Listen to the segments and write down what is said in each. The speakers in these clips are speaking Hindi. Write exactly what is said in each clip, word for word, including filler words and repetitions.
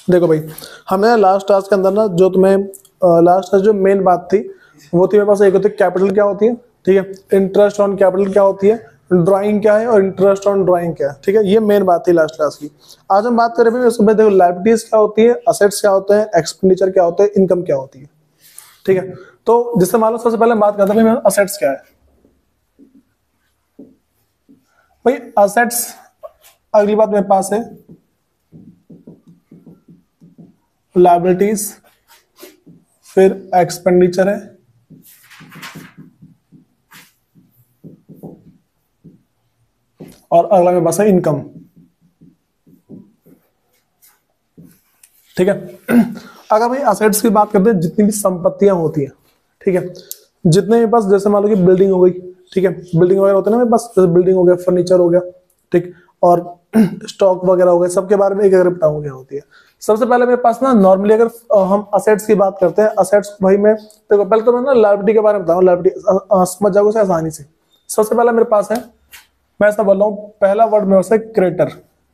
देखो भाई, हमने लास्ट टास्क के अंदर ना जो तुम्हें लास्ट टास्क जो मेन बात थी वो थी मेरे पास, एक होती है कैपिटल क्या होती है, ठीक है, इंटरेस्ट ऑन कैपिटल क्या होती है, ड्राइंग क्या है और इंटरेस्ट ऑन ड्राइंग क्या है, ठीक है, ये मेन बात थी लास्ट क्लास की। आज हम बात करें उसमें, देखो लायबिलिटीज क्या होती है, असेट्स क्या होते हैं, एक्सपेंडिचर क्या होते हैं, इनकम क्या होती है, ठीक है। तो जिससे मान लो सबसे पहले बात करते हैं भाई असेट्स क्या है। भाई असेट्स, अगली बात मेरे पास है लायबिलिटीज, फिर एक्सपेंडिचर है, और अगला मेरे पास है इनकम, ठीक है। अगर भाई असेट्स की बात करते हैं, जितनी भी संपत्तियां होती हैं, ठीक है, जितने मेरे पास, जैसे मान लो कि बिल्डिंग हो गई, ठीक है, बिल्डिंग वगैरह होते हैं ना मेरे पास, जैसे बिल्डिंग हो गया, फर्नीचर हो गया, ठीक, और स्टॉक वगैरह हो गया, सबके बारे में एक एक बताऊंगा क्या होती है। सबसे पहले मेरे पास ना नॉर्मली अगर हम असेट्स की बात करते हैं, असेट्स भाई मैं देखो पहले तो मैं ना लायबिलिटी के बारे में बताऊं, लायबिलिटी समझ जाओगे उसे आसानी से। सबसे पहले मेरे पास है, मैं ऐसा बोल रहा हूं, पहला वर्ड मेरे पास है क्रेडिटर।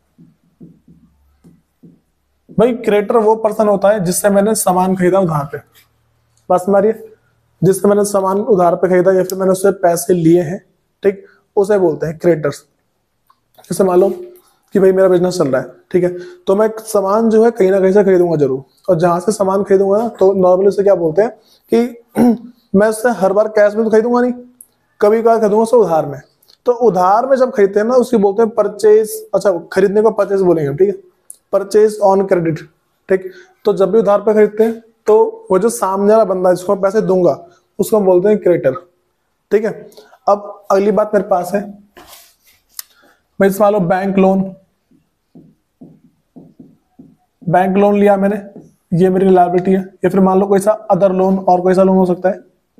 भाई क्रेडिटर वो पर्सन होता है जिससे मैंने सामान खरीदा उधार पे, बस हमारी, जिससे मैंने सामान उधार पे खरीदा या फिर मैंने उससे पैसे लिए हैं, ठीक, उसे बोलते हैं क्रेडिटर्स। जैसे मान लो कि भाई मेरा बिजनेस चल रहा है, ठीक है, तो मैं सामान जो है कहीं ना कहीं से खरीदूंगा जरूर, और जहां से सामान खरीदूंगा ना तो नॉर्मली उसे क्या बोलते हैं कि मैं उससे हर बार कैश में तो खरीदूंगा नहीं, कभी कभार खरीदूंगा उससे उधार में। तो उधार में जब खरीदते हैं ना उसकी बोलते हैं परचेज, अच्छा खरीदने को परचेज बोलेंगे, ठीक है, परचेज ऑन क्रेडिट, ठीक। तो जब भी उधार पे खरीदते हैं तो वो जो सामने वाला बंदा जिसको मैं पैसे दूंगा उसको हम बोलते हैं क्रेडिटर, ठीक है। अब अगली बात मेरे पास है, भाई मान लो बैंक लोन, बैंक लोन लिया मैंने, ये मेरी लायबिलिटी है, या फिर मान लो कोई सा अदर लोन, और कोई सा लोन हो सकता है,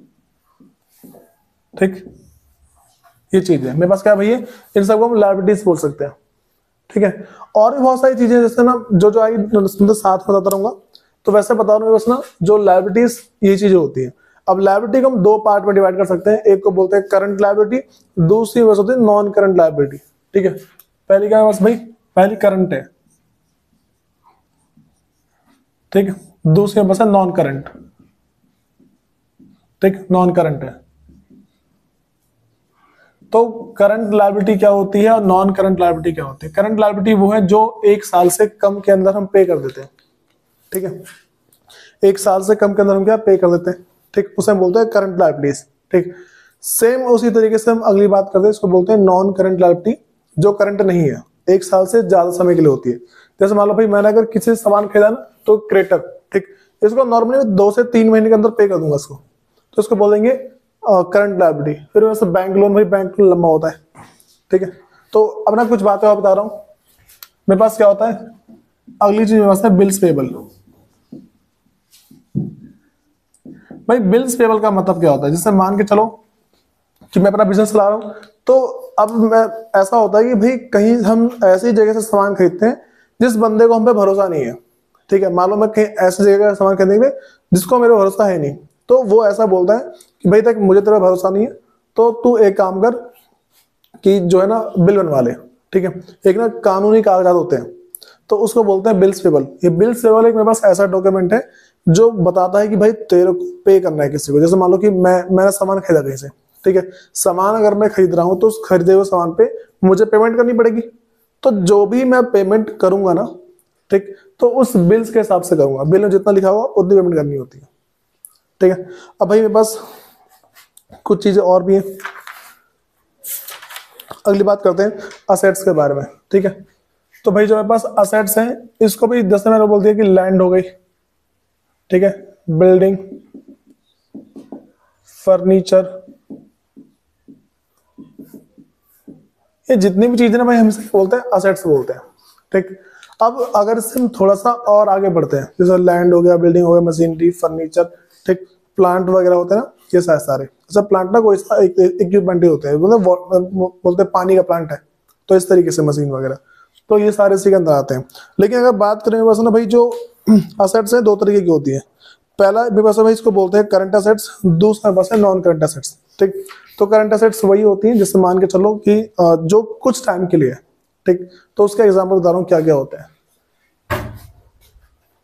ठीक, ये चीज है मेरे पास क्या है भैया, इन सबको हम लायबिलिटीज बोल सकते हैं, ठीक है। और भी बहुत सारी चीजें जैसे ना जो जो आई तो साथ में बताता रहूंगा, तो वैसे बता रहा हूँ बस ना, जो लायबिलिटीज ये चीजें होती है। अब लायबिलिटी को हम दो पार्ट में डिवाइड कर सकते हैं, एक को बोलते हैं करंट लायबिलिटी, दूसरी बस होती है नॉन करंट लायबिलिटी, ठीक है। पहली क्या है बस भाई, पहली करंट है, ठीक, दूसरी बस है नॉन करंट, ठीक, नॉन करंट है। तो करंट लायबिलिटी क्या होती है और नॉन करंट लायबिलिटी क्या होती है। करंट लायबिलिटी वो है जो एक साल से कम के अंदर हम पे कर देते हैं, ठीक है, एक साल से कम के अंदर हम क्या पे कर देते हैं, ठीक, उसे हम बोलते हैं करंट लायबिलिटीज, ठीक। सेम उसी तरीके से हम अगली बात करते हैं, इसको बोलते हैं नॉन करंट लायबिलिटी, जो करंट नहीं है, एक साल से ज्यादा समय के लिए होती है। जैसे मान लो भाई मैंने अगर किसी से सामान खरीदा ना तो क्रेडिटर, ठीक, इसको नॉर्मली दो से तीन महीने के अंदर पे कर दूंगा इसको, तो इसको बोलेंगे करंट लायबिलिटी। फिर वैसे बैंक लोन, भाई बैंक लोन लंबा होता है, ठीक है। तो अब ना कुछ बातें और बता रहा हूं, मेरे पास क्या होता है, अगली चीज मेरे पास है बिल्स पेबल। भाई बिल्स पेबल का मतलब क्या होता है, जैसे मान के चलो कि मैं अपना बिजनेस चला रहा हूं, तो अब मैं ऐसा होता है कि भाई कहीं हम ऐसी जगह से सामान खरीदते हैं जिस बंदे को हम पे भरोसा नहीं है, ठीक है, मान लो मैं कहीं ऐसी जगह का सामान खरीदेंगे जिसको मेरे भरोसा है नहीं, तो वो ऐसा बोलता है कि भाई तक मुझे तेरा भरोसा नहीं है, तो तू एक काम कर कि जो है ना बिल बनवा ले, ठीक है। एक ना कानूनी कागजात होते हैं, तो उसको बोलते हैं बिल्स पेबल। ये बिल्स पेबल एक मेरे पास ऐसा डॉक्यूमेंट है जो बताता है कि भाई तेरे को पे करना है किसी को। जैसे मान लो कि मैं मैंने सामान खरीदा कहीं से, ठीक है, सामान अगर मैं खरीद रहा हूं तो उस खरीदे हुए सामान पे मुझे पेमेंट करनी पड़ेगी, तो जो भी मैं पेमेंट करूंगा ना, ठीक, तो उस बिल्स के हिसाब से करूंगा, बिल में जितना लिखा हुआ उतनी पेमेंट करनी होती है, ठीक है। अब भाई मेरे पास कुछ चीजें और भी हैं, अगली बात करते हैं असेट्स के बारे में, ठीक है। तो भाई जो मेरे पास असेट्स हैं, इसको भी जैसे मैंने बोल दिया कि लैंड हो गई, ठीक है, बिल्डिंग, फर्नीचर, ये जितनी भी चीजें ना भाई हम इसे बोलते हैं असेट्स बोलते हैं, ठीक। अब अगर इससे हम थोड़ा सा और आगे बढ़ते हैं, जैसे लैंड हो गया, बिल्डिंग हो गया, मशीनरी, फर्नीचर, ठीक, प्लांट वगैरह होते हैं ना, ये सारे सारे अच्छा प्लांट ना कोई इक्विपमेंट ही होते हैं, मतलब बोलते हैं पानी का प्लांट है, तो इस तरीके से मशीन वगैरह, तो ये सारे इसी के अंदर आते हैं। लेकिन अगर बात करें बस ना भाई, जो असेट्स है दो तरीके की होती है, पहला मेरे पास भाई इसको बोलते हैं करंट असेट्स, दूसरा बस है नॉन करंट असेट्स, ठीक। तो करंट असेट्स वही होती हैं जिससे मान के चलो कि जो कुछ टाइम के लिए है, ठीक, तो उसका एग्जांपल बता रहा हूँ क्या क्या होता है।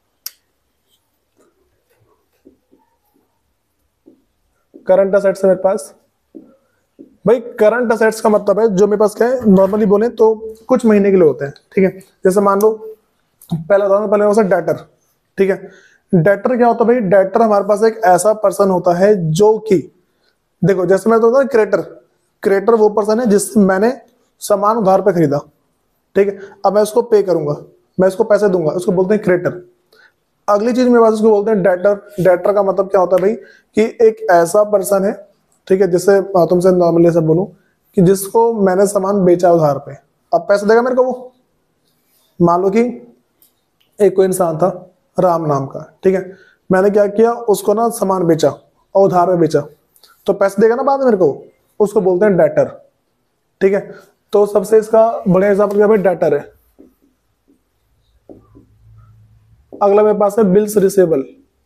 करंट असेट्स है मेरे पास। भाई करंट असेट्स का मतलब है जो मेरे पास क्या है, नॉर्मली बोले तो कुछ महीने के लिए होते हैं, ठीक है। जैसे मान लो पहले बताऊं, पहले होता है डेटर, ठीक है। डेटर क्या होता है भाई, डेटर हमारे पास एक ऐसा पर्सन होता है जो कि, देखो जैसे मैं तो क्रेडिटर, क्रेडिटर वो पर्सन है जिससे मैंने सामान उधार पे खरीदा, ठीक है। अब मैं उसको पे करूंगा, मैं इसको पैसे दूंगा, उसको बोलते हैं क्रेडिटर। अगली चीज मेरे पास उसको बोलते हैं डेटर। डेटर का मतलब क्या होता है भाई कि एक ऐसा पर्सन है, ठीक है, जिससे तुमसे नॉर्मली सब बोलूं कि जिसको मैंने सामान बेचा उधार पे, अब पैसे देगा मेरे को वो। मान लो कि एक कोई इंसान था राम नाम का, ठीक है, मैंने क्या किया, उसको ना सामान बेचा और उधार में बेचा, तो पैसे देगा ना बाद में मेरे को, उसको बोलते हैं डेटर, ठीक है। तो सबसे इसका बढ़िया एग्जांपल क्या भाई, डेटर है। अगला मेरे पास है बिल्स रिसेबल।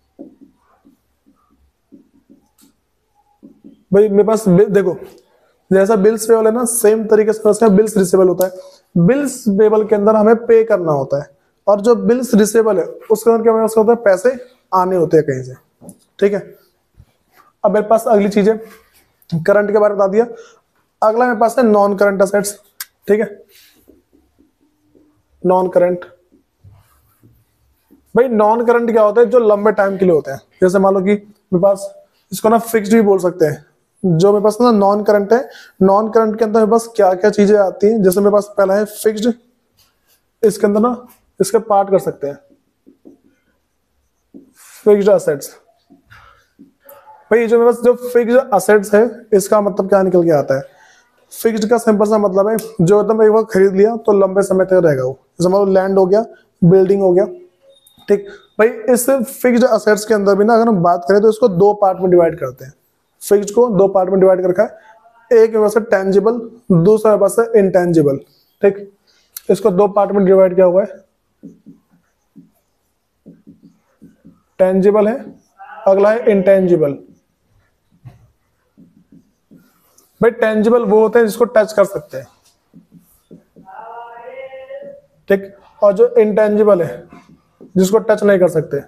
भाई मेरे पास देखो जैसा बिल्स पेबल है ना, सेम तरीके से बिल्स रिसेबल होता है। बिल्स पेबल के अंदर हमें पे करना होता है, और जो बिल्स रिसेबल है उसके अंदर क्या होता है, पैसे आने होते हैं कहीं से, ठीक है। अब मेरे पास अगली चीज है, करंट के बारे में बता दिया। अगला मेरे पास है नॉन करंट असेट्स, ठीक है। नॉन करंट, भाई नॉन करंट क्या होता है, जो लंबे टाइम के लिए होते हैं। जैसे मान लो कि मेरे पास इसको ना फिक्स्ड भी बोल सकते हैं। जो मेरे पास ना नॉन करंट है, नॉन करंट के अंदर मेरे पास क्या क्या चीजें आती हैं, जैसे मेरे पास पहला है फिक्स्ड, इसके अंदर ना इसके पार्ट कर सकते हैं, फिक्स्ड असेट्स। भाई जो मेरे पास जो फिक्स्ड असेट्स है, इसका मतलब क्या निकल के आता है, फिक्स्ड का सिंपल सा मतलब है जो एकदम एक बार खरीद लिया तो लंबे समय तक रहेगा वो। जैसे मान लो लैंड हो गया, बिल्डिंग हो गया, ठीक। भाई इस फिक्स्ड असेट्स के अंदर भी ना अगर हम बात करें तो इसको दो पार्ट में डिवाइड करते हैं। फिक्स्ड को दो पार्ट में डिवाइड कर रखा है, एक मेरे पास है टेंजिबल, दूसरा मेरे पास है इनटेंजिबल, ठीक। इसको दो पार्ट में डिवाइड किया हुआ है, टेंजिबल है, अगला है इनटेंजिबल। भाई टेंजिबल वो होते हैं जिसको टच कर सकते हैं, ठीक, और जो इनटेंजिबल है जिसको टच नहीं कर सकते।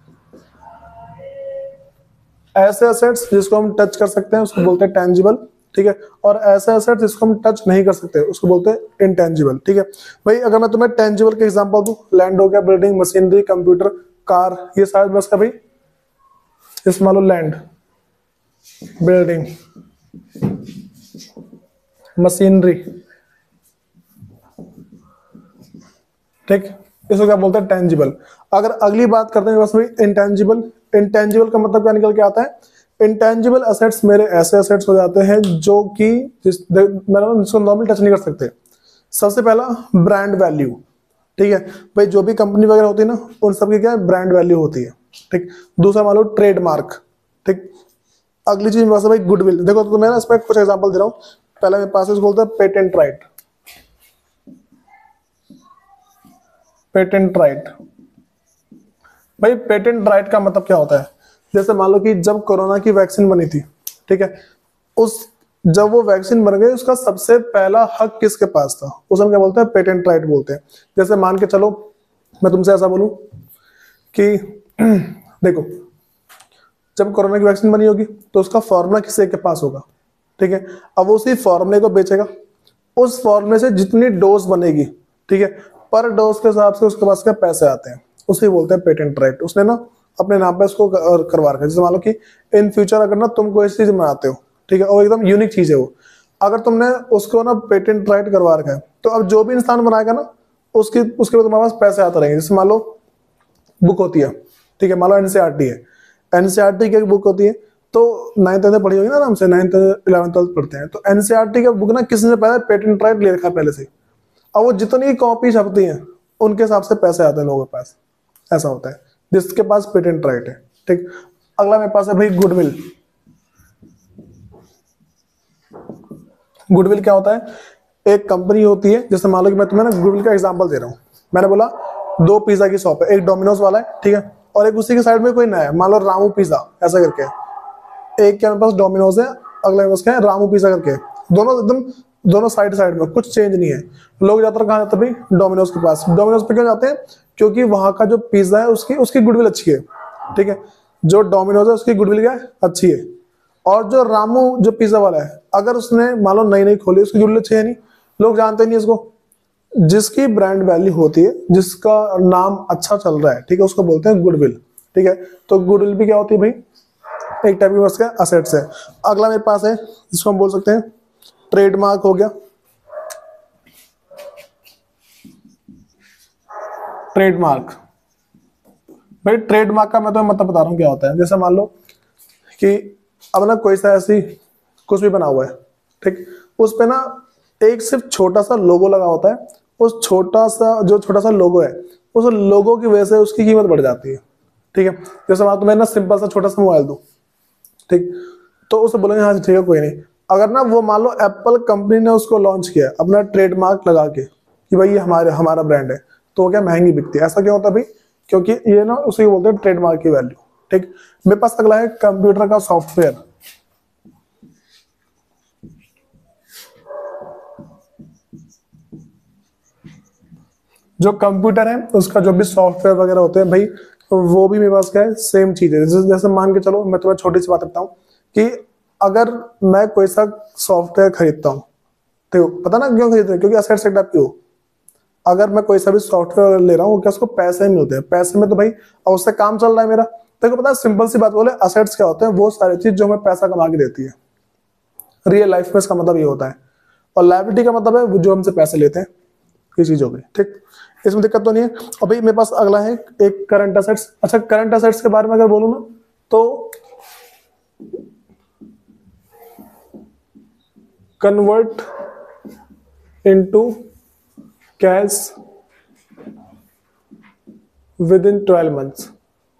ऐसे असेट्स जिसको हम टच कर सकते हैं उसको बोलते हैं टेंजिबल, ठीक है। और ऐसे असेट्स जिसको हम टच नहीं कर सकते उसको बोलते हैं इनटेंजिबल, ठीक है। भाई अगर मैं तुम्हें टेंजिबल के एग्जांपल दूं, लैंड हो गया, बिल्डिंग, मशीनरी, कंप्यूटर, कार, ये सारे बस का भाई, इस मान लो लैंड, बिल्डिंग, मशीनरी, ठीक, इसको क्या बोलते हैं, टेंजिबल। अगर अगली बात करते हैं बस भाई इंटेंजिबल। इंटेंजिबल का मतलब क्या निकल के आता है, इंटेंजिबल असेट्स मेरे ऐसे असेट्स हो जाते हैं जो कि जिस मतलब इसको नॉर्मल टच नहीं कर सकते। सबसे पहला ब्रांड वैल्यू, ठीक है। भाई जो भी कंपनी वगैरह होती है ना, उन सबकी क्या है, ब्रांड वैल्यू होती है, ठीक। दूसरा मान लो ट्रेडमार्क, ठीक। अगली चीज बस भाई गुडविल। देखो तो मैं ना इसमें कुछ एग्जांपल दे रहा हूँ। पहले मेरे पास बोलते हैं पेटेंट राइट, पेटेंट राइट। भाई पेटेंट राइट का मतलब क्या होता है, जैसे मान लो कि जब कोरोना की वैक्सीन बनी थी, ठीक है, उस जब वो वैक्सीन बन गई उसका सबसे पहला हक किसके पास था, उसे हम क्या बोलते हैं, पेटेंट राइट बोलते हैं। जैसे मान के चलो मैं तुमसे ऐसा बोलूं कि देखो जब कोरोना की वैक्सीन बनी होगी तो उसका फॉर्मूला किसी एक के पास होगा, ठीक है। अब वो उसी फॉर्मूले को बेचेगा, उस फॉर्मूले से जितनी डोज बनेगी, ठीक है, पर डोज के हिसाब से उसके पास क्या पैसे आते हैं, उसे बोलते हैं पेटेंट राइट। उसने ना अपने नाम पे इसको करवा रखा है। जैसे मान लो कि इन फ्यूचर अगर ना तुम कोई चीज बनाते हो, ठीक है, और एकदम यूनिक चीज है वो, अगर तुमने उसको ना पेटेंट राइट करवा रखा है तो अब जो भी इंसान बनाएगा ना उसकी उसके बाद तुम्हारे पास पैसे आते रहेंगे। जैसे मान लो बुक होती है, ठीक है, मान लो एनसीईआरटी है, एनसीईआरटी की बुक होती है तो नाइन्थ टेंथ पढ़ी होगी ना आराम से, नाइन्थ इलेवंथ ट्वेल्थ पढ़ते हैं, तो एनसीईआरटी का बुक ना किसी ने पहले पेटेंट राइट ले रखा है पहले से। अब वो जितनी कॉपी छपती हैं उनके हिसाब से पैसे आते हैं लोगों के पास, ऐसा होता है जिसके पास पेटेंट राइट है, ठीक। अगला मेरे पास है भाई गुडविल। गुडविल क्या होता है, एक कंपनी होती है, जैसे मान लो कि मैं तुम्हें ना गुडविल का एग्जांपल दे रहा हूं। मैंने बोला दो पिज्जा की शॉप है, एक डोमिनोज वाला है, ठीक है, और एक उसी के साइड में कोई नया है, मान लो रामू पिज्जा ऐसा करके। एक के पास डोमिनोज है, अगले के पास क्या है, रामू पिज्जा करके। दोनों एकदम दोनों साइड साइड में, कुछ चेंज नहीं है। लोग ज्यादातर कहाँ जाते हैं भाई, डोमिनोज के पास। डोमिनोज पे क्यों जाते हैं, क्योंकि वहां का जो पिज्जा है उसकी उसकी गुडविल अच्छी है, ठीक है। जो डोमिनोज है उसकी गुडविल क्या है, अच्छी है। और जो रामू जो पिज्जा वाला है, अगर उसने मान लो नई नई खोली, उसकी जरूरत है नहीं, लोग जानते नहीं इसको। जिसकी ब्रांड वैल्यू होती है, जिसका नाम अच्छा चल रहा है, ठीक है, उसको बोलते हैं गुडविल। ठीक है, तो गुडविल भी क्या होती है भाई, एक टाइप की उसका असेट्स है। अगला मेरे पास है, जिसको हम बोल सकते हैं ट्रेडमार्क हो गया। ट्रेडमार्क भाई, ट्रेडमार्क का मैं तो मतलब बता रहा हूँ क्या होता है। जैसे मान लो कि अब ना कोई सा ऐसी कुछ भी बना हुआ है, ठीक, उस पे ना एक सिर्फ छोटा सा लोगो लगा होता है। उस छोटा सा जो छोटा सा लोगो है, उस लोगो की वजह से उसकी कीमत बढ़ जाती है। ठीक है, जैसे मान तो मैं ना सिंपल सा छोटा सा मोबाइल दूं, ठीक, तो उसे बोलेंगे हाँ ठीक है कोई नहीं। अगर ना वो मान लो एप्पल कंपनी ने उसको लॉन्च किया अपना ट्रेडमार्क लगा के कि भाई ये हमारे हमारा ब्रांड है, तो वो क्या महंगी बिकती है। ऐसा क्यों होता है भाई, क्योंकि ये ना उसे बोलते हैं ट्रेडमार्क की वैल्यू। ठीक, मेरे पास अगला है कंप्यूटर का सॉफ्टवेयर। जो कंप्यूटर है उसका जो भी सॉफ्टवेयर वगैरह होते हैं भाई, वो भी मेरे पास क्या है, सेम चीज है। जैसे, जैसे मान के चलो, मैं तुम्हें छोटी सी बात बताऊं कि अगर मैं कोई सा सॉफ्टवेयर खरीदता हूँ, तो पता ना क्यों खरीदते हैं, क्योंकि असेट सेट आप क्यों, अगर मैं कोई सा भी सॉफ्टवेयर ले रहा हूँ, क्या उसको पैसे मिलते हैं, पैसे में तो भाई और उससे काम चल रहा है मेरा। तो पता है, सिंपल सी बात बोले, असेट्स क्या होते हैं, वो सारी चीज जो हमें पैसा कमा के देती है। रियल लाइफ में इसका मतलब ये होता है। और लायबिलिटी का मतलब है वो जो हमसे पैसे लेते हैं, ये चीज हो गई। ठीक, इसमें दिक्कत तो नहीं है। और भाई मेरे पास अगला है एक करंट असेट्स। अच्छा, करंट असेट्स के बारे में अगर बोलूं ना, तो convert into cash within twelve months,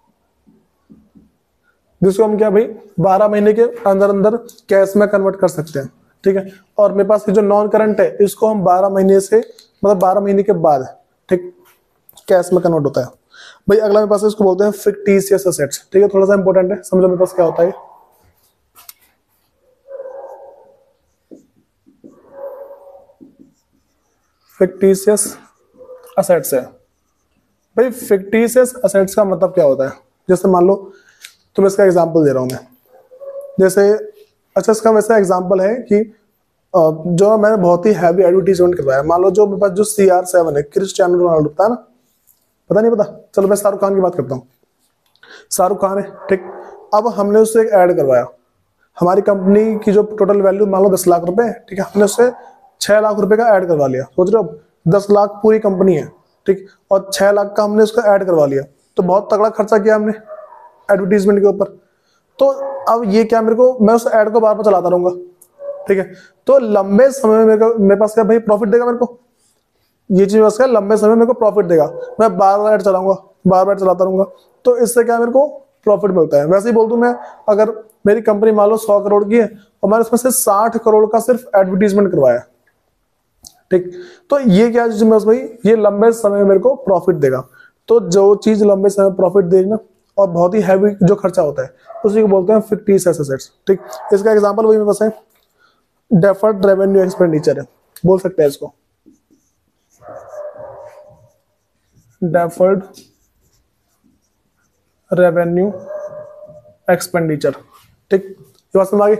जिसको हम क्या भाई बारह महीने के अंदर अंदर कैश में कन्वर्ट कर सकते हैं। ठीक है, और मेरे पास ये जो नॉन करंट है, इसको हम बारह महीने से मतलब बारह महीने के बाद, ठीक, कैश में कन्वर्ट होता है। भाई अगला मेरे पास इसको बोलते हैं फिक्टिशियस असेट्स। ठीक है, थोड़ा सा इंपॉर्टेंट है, समझो मेरे पास क्या होता है। फिक्टिशियस असेट्स है भाई। फिक्टिशियस असेट्स का मतलब क्या होता है, जैसे मान लो तुम इसका एग्जांपल दे रहा हूं मैं, जैसे अच्छा इसका वैसा एग्जांपल है कि जो मैंने बहुत ही हैवी एडवर्टीजमेंट करवाया। मान लो जो मेरे पास जो सी आर सेवन है, क्रिस्टियानो रोनाल्डो, पता है ना, पता नहीं पता, चलो मैं शाहरुख खान की बात करता हूँ। शाहरुख खान है, ठीक, अब हमने उससे एक ऐड करवाया। हमारी कंपनी की जो टोटल वैल्यू मान लो दस लाख रुपए, ठीक है, हमने उससे छह लाख रुपए का ऐड करवा लिया। सोच रहे हो, दस लाख पूरी कंपनी है, ठीक, और छह लाख का हमने उसका ऐड करवा लिया, तो बहुत तगड़ा खर्चा किया हमने एडवर्टीजमेंट के ऊपर। तो अब ये क्या, मेरे को मैं उस ऐड को बार बार चलाता रहूंगा, ठीक है, तो लंबे समय में मेरे को मेरे पास क्या भाई प्रॉफिट देगा मेरे को, ये चीज बस क्या लंबे समय में मेरे को प्रॉफिट देगा। मैं बार बार ऐड चलाऊंगा, बार बार चलाता रहूंगा, तो इससे क्या मेरे को प्रॉफिट मिलता है। वैसे ही बोल दूं मैं, अगर मेरी कंपनी मान लो सौ करोड़ की है और मैंने उसमें से साठ करोड़ का सिर्फ एडवर्टीजमेंट करवाया, ठीक, तो ये क्या चीज बस भाई, ये लंबे समय में मेरे को प्रॉफिट देगा। तो जो चीज लंबे समय प्रॉफिट देगी ना, और बहुत ही हैवी जो खर्चा होता है, उसी को बोलते हैं फिक्टिशियस एसेट्स। ठीक, इसका एग्जांपल वही मेरे पास है, डेफर्ड रेवेन्यू एक्सपेंडिचर है, बोल सकते हैं इसको डेफर्ड रेवेन्यू एक्सपेंडिचर। ठीक, ये बात समझ आ गई,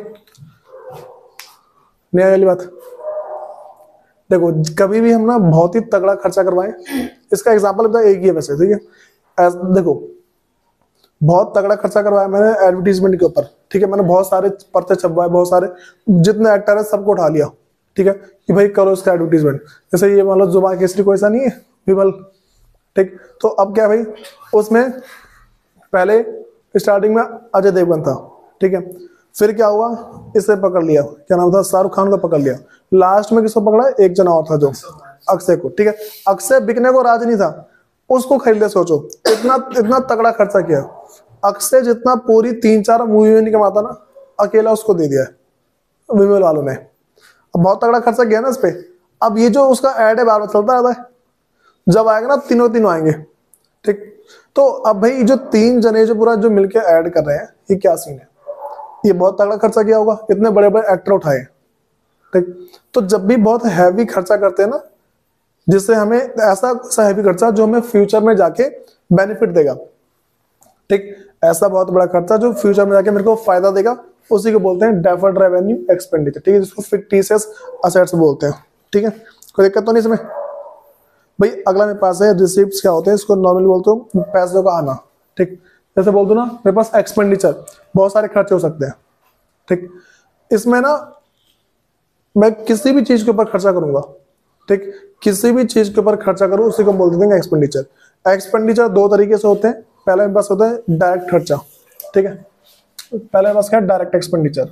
नहीं आई वाली बात। देखो कभी भी हम ना बहुत ही तगड़ा खर्चा करवाएं, इसका एग्जांपल बता एक ही है वैसे, ठीक है, देखो बहुत तगड़ा खर्चा करवाया मैंने एडवर्टीजमेंट के ऊपर, ठीक है, मैंने बहुत सारे पर्चे छपवाए, बहुत सारे जितने एक्टर है सबको उठा लिया, ठीक है, कि भाई करो इसका एडवर्टीजमेंट। जैसे ये मान लो जुमा केसरी कोई सा नहीं है, विमल, ठीक, तो अब क्या भाई, उसमें पहले स्टार्टिंग में अजय देवगन था, ठीक है, फिर क्या हुआ, इसे पकड़ लिया, क्या नाम था, शाहरुख खान को पकड़ लिया, लास्ट में किसको पकड़ा, एक जना और था जो अक्षय को, ठीक है, अक्षय बिकने को राज नहीं था, उसको खरीद लिया। सोचो इतना इतना तगड़ा खर्चा किया, अक्षय जितना पूरी तीन चार मूवी में नहीं कमाता ना, अकेला उसको दे दिया है विमल वालों ने। अब बहुत तगड़ा खर्चा किया ना इस पे। अब ये जो उसका ऐड है बार बार चलता रहता है, जब आएगा ना तीनों तीनों आएंगे, ठीक, तो अब भाई जो तीन जने जो पूरा जो मिलके ऐड कर रहे हैं, ये क्या सीन है, ये बहुत तगड़ा खर्चा किया होगा, इतने बड़े बड़े एक्टर उठाए, ठीक। तो जब भी बहुत हैवी खर्चा करते हैं ना, जिससे हमें ऐसा ऐसा हैवी खर्चा जो हमें फ्यूचर में जाके बेनिफिट देगा, ठीक, ऐसा बहुत बड़ा खर्चा जो फ्यूचर में जाके मेरे को फायदा देगा, उसी को बोलते हैं डेफर्ड रेवेन्यू एक्सपेंडिचर, ठीक है, जिसको फिक्टिशियस असेट्स बोलते हैं, ठीक है, कोई दिक्कत तो नहीं इसमें भाई। अगला मेरे पास है रिसीप्ट्स, क्या होते हैं, इसको नॉर्मली बोलते हो पैसों का आना, ठीक, जैसे बोल दो ना मेरे पास एक्सपेंडिचर, बहुत सारे खर्चे हो सकते हैं, ठीक, इसमें ना मैं किसी भी चीज के ऊपर खर्चा करूंगा, ठीक, किसी भी चीज के ऊपर खर्चा करूं उसी को बोल देते हैं एक्सपेंडिचर। एक्सपेंडिचर दो तरीके से होते हैं, पहले मेरे पास होता है डायरेक्ट खर्चा, ठीक है, पहले मेरे पास क्या है डायरेक्ट एक्सपेंडिचर।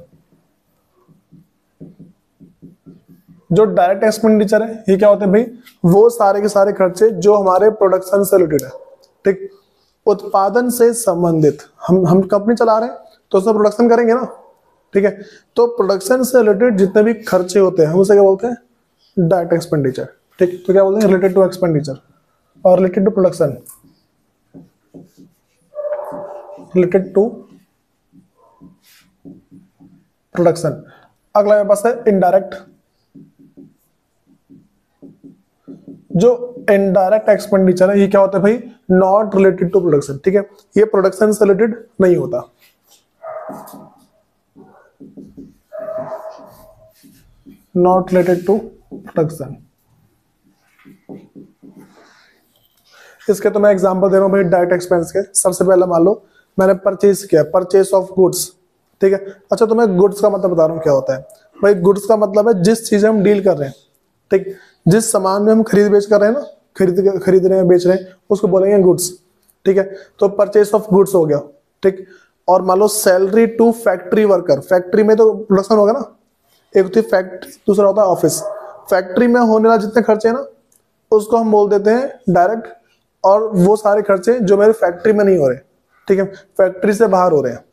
जो डायरेक्ट एक्सपेंडिचर है ये क्या होते हैं भाई, वो सारे के सारे खर्चे जो हमारे प्रोडक्शन से रिलेटेड है, ठीक, उत्पादन से संबंधित, हम हम कंपनी चला रहे हैं तो उसमें प्रोडक्शन करेंगे ना, ठीक है, तो प्रोडक्शन से रिलेटेड जितने भी खर्चे होते हैं हम उसे क्या बोलते हैं डायरेक्ट एक्सपेंडिचर, ठीक, तो क्या बोलते हैं रिलेटेड टू एक्सपेंडिचर और related to production, related to production. अगला मेरे पास है इनडायरेक्ट, जो इनडायरेक्ट एक्सपेंडिचर है ये क्या होता है भाई, नॉट रिलेटेड टू प्रोडक्शन, ठीक है, ये प्रोडक्शन से रिलेटेड नहीं होता। नॉट रिलेटेड टू प्रोडक्शन, इसके तो मैं एग्जांपल दे रहा हूं भाई डायरेक्ट एक्सपेंस के। सबसे पहले मान लो मैंने परचेज किया, परचेज ऑफ गुड्स, ठीक है, अच्छा तो मैं गुड्स का मतलब बता रहा हूं क्या होता है भाई। गुड्स का मतलब है जिस चीज हम डील कर रहे हैं, ठीक, जिस सामान में हम खरीद बेच कर रहे हैं ना, खरीद खरीद रहे हैं बेच रहे हैं उसको बोलेंगे गुड्स, ठीक है, तो परचेज ऑफ गुड्स हो गया, ठीक। और मान लो salary to factory worker, factory में तो प्रोडक्शन होगा ना, एक होती है फैक्ट्री, दूसरा होता है ऑफिस। फैक्ट्री में होने वाले जितने खर्चे हैं ना उसको हम बोल देते हैं डायरेक्ट, और वो सारे खर्चे जो मेरे फैक्ट्री में नहीं हो रहे, ठीक है, फैक्ट्री से बाहर हो रहे हैं,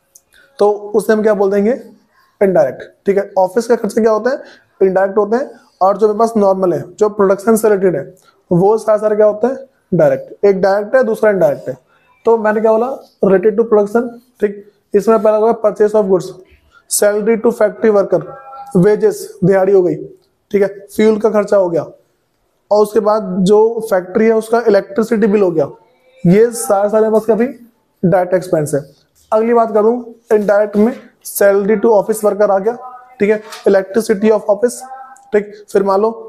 तो उसे हम क्या बोल देंगे इनडायरेक्ट, ठीक है। ऑफिस का खर्चे क्या होते हैं इनडायरेक्ट होते हैं, और जो मेरे पास नॉर्मल है जो प्रोडक्शन से रिलेटेड है वो सारे सारे क्या होते हैं डायरेक्ट। एक डायरेक्ट है दूसरा इनडायरेक्ट है, तो मैंने क्या बोला रिलेटेड टू प्रोडक्शन, ठीक, इसमें पहला होगा purchase of goods, salary to factory worker, wages दिहाड़ी हो गई, ठीक है, फ्यूल का खर्चा हो गया, और उसके बाद जो फैक्ट्री है उसका इलेक्ट्रिसिटी बिल हो गया, ये सारे सारे बस कभी डायरेक्ट एक्सपेंस है। अगली बात करूं इनडायरेक्ट में, सैलरी टू ऑफिस वर्कर आ गया, ठीक है, इलेक्ट्रिसिटी ऑफ ऑफिस, ठीक, फिर मान लो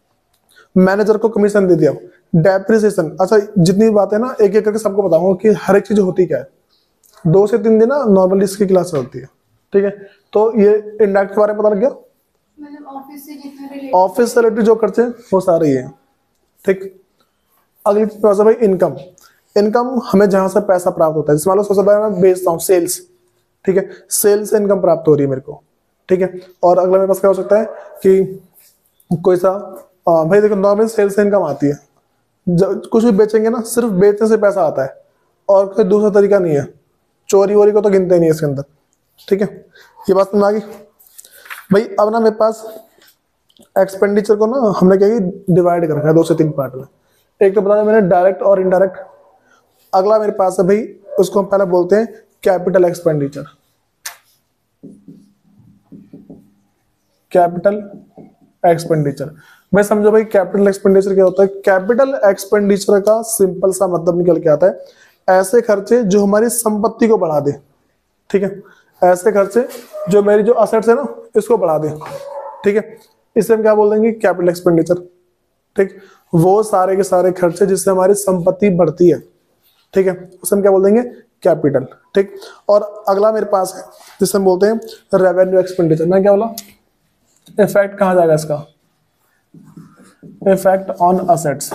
मैनेजर को कमीशन दे दिया, डेप्रिसिएशन, अच्छा जितनी बातें ना एक एक करके सबको बताऊंगा कि हर एक चीज होती क्या है, दो से तीन दिन ना नॉर्मली इसकी क्लास होती है, ठीक है, तो ये इनडायरेक्ट के बारे में पता लग गया, ऑफिस से जितने ऑफिस से रिलेटेड जो खर्चे वो सारे ही है, ठीक। अगली चीज भाई इनकम, इनकम हमें जहां से पैसा प्राप्त होता है, जैसे मान लो सबसे पहले मैं बेचता हूँ सेल्स, ठीक है, सेल्स से इनकम प्राप्त हो रही है मेरे को, ठीक है। और अगला मेरे पास क्या हो सकता है कि कोई सा आ, भाई देखो नॉर्मल सेल्स से इनकम आती है, जब कुछ भी बेचेंगे ना सिर्फ बेचने से पैसा आता है और कोई दूसरा तरीका नहीं है, चोरी वोरी को तो गिनते नहीं है इसके अंदर, ठीक है, ये बात समझ आ गई भाई। अब ना मेरे पास एक्सपेंडिचर को ना हमने क्या डिवाइड कर रखा है दो से तीन पार्ट में, एक तो बता दें मैंने डायरेक्ट और इनडायरेक्ट। अगला मेरे पास है भाई उसको हम पहले बोलते हैं कैपिटल एक्सपेंडिचर, कैपिटल एक्सपेंडिचर। मैं समझो भाई कैपिटल एक्सपेंडिचर क्या होता है, कैपिटल एक्सपेंडिचर का सिंपल सा मतलब निकल के आता है ऐसे खर्चे जो हमारी संपत्ति को बढ़ा दे, ठीक है, ऐसे खर्चे जो मेरी जो असेट्स है ना इसको बढ़ा दे, ठीक है, इसे हम क्या बोल देंगे कैपिटल एक्सपेंडिचर, ठीक, वो सारे के सारे खर्चे जिससे हमारी संपत्ति बढ़ती है, ठीक है, उसे हम क्या बोल देंगे कैपिटल, ठीक। और अगला मेरे पास है जिसे हम बोलते हैं रेवेन्यू एक्सपेंडिचर। मैं क्या बोला इफेक्ट कहां जाएगा इसका, इफेक्ट ऑन असेट्स,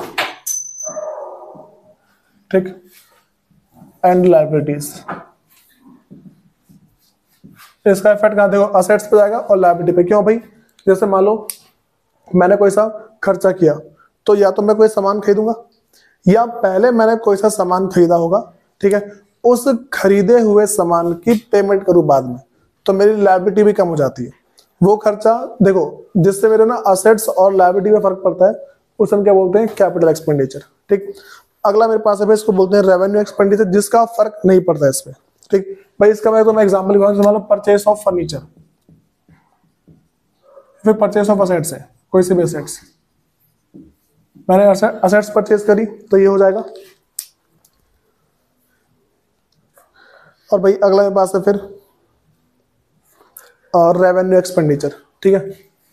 ठीक, एंड लायबिलिटीज। इसका इफेक्ट कहां देखो असेट्स पे जाएगा और लायबिलिटी पे। क्यों भाई, जैसे मान लो मैंने कोई सा खर्चा किया तो या तो मैं कोई सामान खरीदूंगा या पहले मैंने कोई सा सामान खरीदा होगा, ठीक है, उस खरीदे हुए सामान की पेमेंट करूं बाद में, तो मेरी लायबिलिटी भी कम हो जाती है। वो खर्चा देखो जिससे मेरे ना असेट्स और लायबिलिटी में फर्क पड़ता है उसे हम क्या बोलते हैं कैपिटल एक्सपेंडिचर, ठीक। अगला मेरे पास है इसको बोलते हैं रेवेन्यू एक्सपेंडिचर, जिसका फर्क नहीं पड़ता है इस पे, ठीक भाई। इसका मैं तो मैं एग्जांपल दिखाऊंगा, मान लो परचेस ऑफ फर्नीचर, फिर परचेस ऑफ असेट्स है, कोई से भी असेट्स मैंने असेट्स परचेस करी तो ये हो जाएगा। और भाई अगला मेरे पास है फिर और रेवेन्यू एक्सपेंडिचर, ठीक है।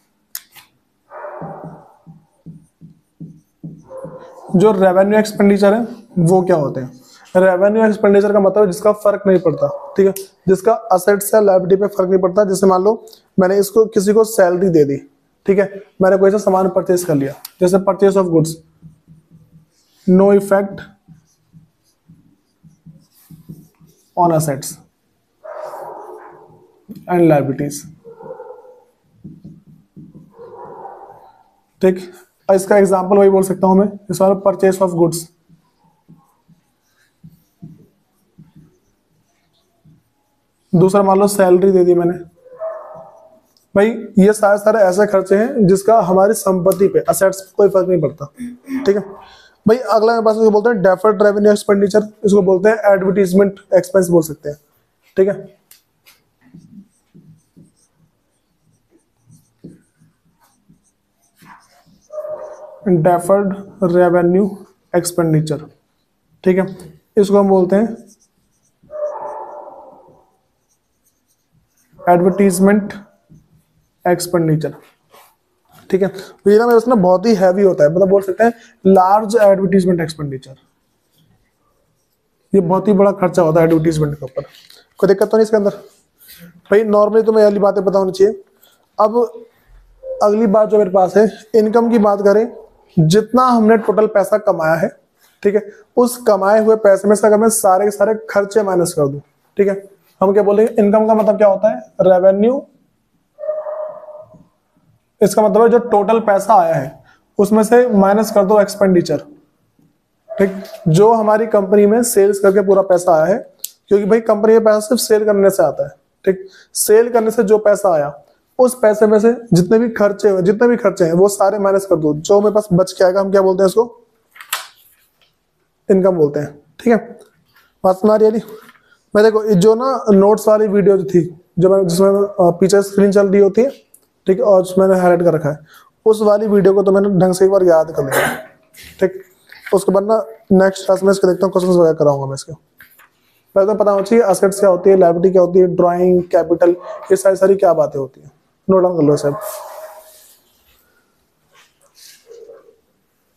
जो रेवेन्यू एक्सपेंडिचर है वो क्या होते हैं? रेवेन्यू एक्सपेंडिचर का मतलब जिसका फर्क नहीं पड़ता, ठीक है, जिसका असेट्स या लायबिलिटी पे फर्क नहीं पड़ता। जैसे मान लो मैंने इसको किसी को सैलरी दे दी, ठीक है, मैंने कोई सा सामान परचेज कर लिया, जैसे purchase of goods, no effect on assets and liabilities, ठीक। इसका एग्जांपल वही बोल सकता हूं मैं, इस वाला परचेज ऑफ गुड्स, दूसरा मान लो सैलरी दे दी मैंने। भाई ये सारे सारे ऐसे खर्चे हैं जिसका हमारी संपत्ति पे, असेट्स पे कोई फर्क नहीं पड़ता, ठीक है। भाई अगला मेरे पास इसको बोलते हैं डेफर्ड रेवेन्यू एक्सपेंडिचर, इसको बोलते हैं एडवर्टीजमेंट एक्सपेंस बोल सकते हैं, ठीक है। डेफर्ड रेवेन्यू एक्सपेंडिचर, ठीक है, इसको हम बोलते हैं एडवर्टीजमेंट एक्सपेंडिचर, ठीक है। तो ये ना मेरे ना बहुत ही हैवी होता है, मतलब बोल सकते हैं लार्ज एडवर्टीजमेंट एक्सपेंडिचर, ये बहुत ही बड़ा खर्चा होता है एडवर्टीजमेंट के ऊपर। कोई दिक्कत तो नहीं इसके अंदर? भाई नॉर्मली तो मैं वाली बातें पता होनी चाहिए। अब अगली बात जो मेरे पास है, इनकम की बात करें, जितना हमने टोटल पैसा कमाया है, ठीक है, उस कमाए हुए पैसे में से अगर मैं सारे के सारे खर्चे माइनस कर दूं, ठीक है, हम क्या बोलेंगे? इनकम का मतलब क्या होता है? रेवेन्यू, इसका मतलब है जो टोटल पैसा आया है उसमें से माइनस कर दो एक्सपेंडिचर, ठीक। जो हमारी कंपनी में सेल्स करके पूरा पैसा आया है, क्योंकि भाई कंपनी में पैसा सिर्फ सेल करने से आता है, ठीक। सेल करने से जो पैसा आया उस पैसे में से जितने भी खर्चे हुए जितने भी खर्चे हैं वो सारे माइनस कर दो, जो मेरे पास बच के आएगा हम क्या बोलते हैं? इसको इनकम बोलते हैं, ठीक है। बात समझ आ रही? मैं देखो जो ना नोट्स वाली वीडियो जो थी, जो मैं जिसमें पीछे स्क्रीन चल रही होती है, ठीक है, और मैंने हाईलाइट कर रखा है, उस वाली वीडियो को तो मैंने ढंग से एक बार याद कर लिया, ठीक। उसके बाद ना नेक्स्ट क्लास में इसके देखता हूँ, क्वेश्चन वगैरह कराऊंगा मैं इसके। पहले तो पता होना चाहिए असेट्स क्या होती है, लायबिलिटी क्या होती है, ड्राइंग, कैपिटल, ये सारी सारी क्या बातें होती है। नोट डाउन कर लो सब।